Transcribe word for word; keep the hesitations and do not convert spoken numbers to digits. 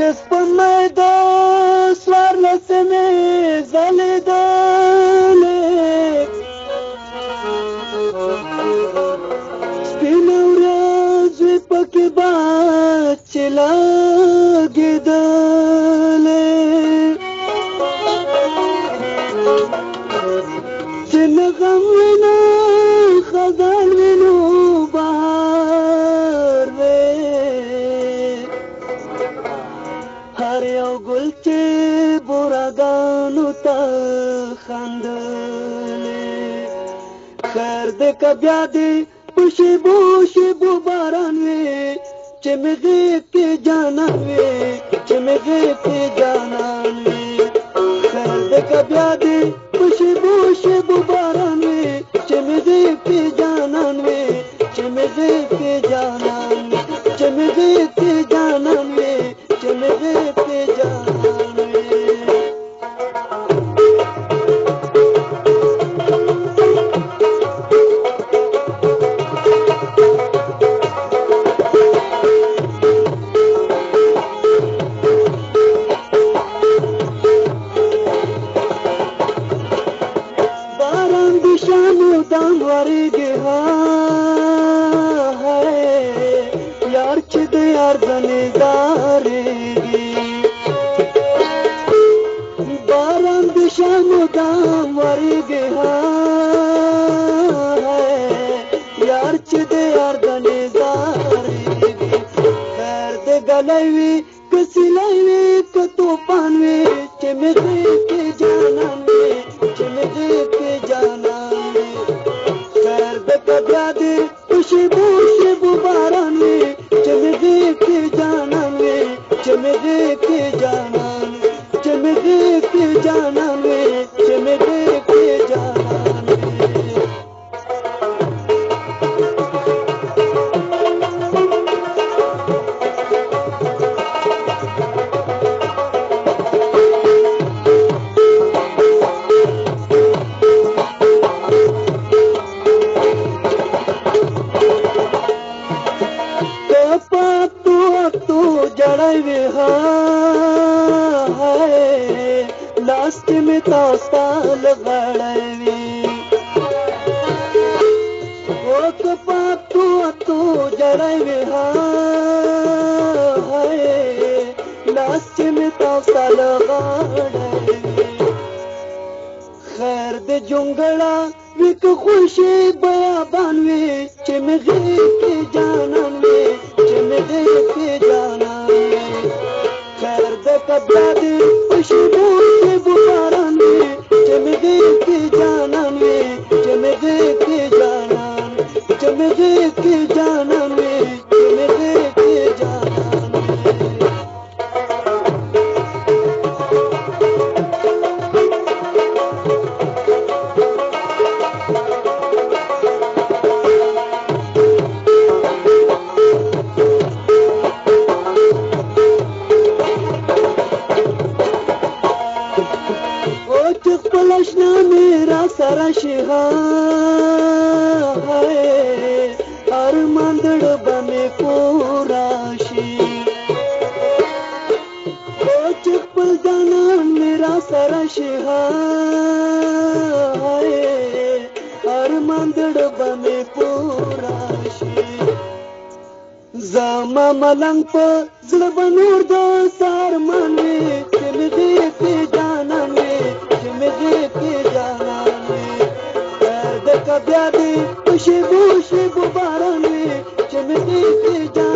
سپمې د څوارلسمې ځلېدلې سپینه ورځې پکې به چې لګېدلې چې نه غم وي نه خزان وي نو بهار وي هر یو ګل چې بوراګانو ته خندلې خیر دې که بیا دې په شیبو شیبو باران وي چې مې غېږ کې جانان وي چې مې غېږ کې جانان وي خیر دې که بیا دې په شیبو شیبو باران وي چې مې غېږ کې جانان وي چې مې غېږ کې جانان وي چې مې غېږ کې جانان وي چې مې غېږ کې جانان وي دام ورېږي ها یار چې د یار ځنې ډارېږي باران د شامو دام ورېږي ها یار چې د یار ځنې ډارېږي خیر د ګلی وي که سیلی وي که توپان وي چې مې غېږ کې جانان وي چې مې غېږ کې جانان وي بیا دې په شیبو شیبو باران وي چې مې غېږ کې جانان وي چې مې غېږ کې جانان چې مې غېږ کې جانان وي چې مې غېږ کې جانان وي لاست में तास्ताल गड़वी वो कपा तू तू जड़वी हाय लास्ट में तास्ताल गड़वी खैर दे जुंगड़ा विक खुशी बयाबान वे चिमगे के जानन वे चिमगे के जानन वे खैर दे कब्जा दे खुशबू से बुखारन वे चिमगे के जानन वे चिमगे के जानन चिमगे के जानन वे चिमगे के जानन वे पलशना मेरा सारा शिहा है हर मंदड़ बने को राशि चप्पल जाना मेरा सारा शिहा है हर मंदड़ बने को राशि जमा मलंग पर जलबनूर दो सार मानवे चिमगे के जाना में चिमगे के जाना में पैर दे कब्या दे खुशबू खुशबू बारान में चिमगे के जाना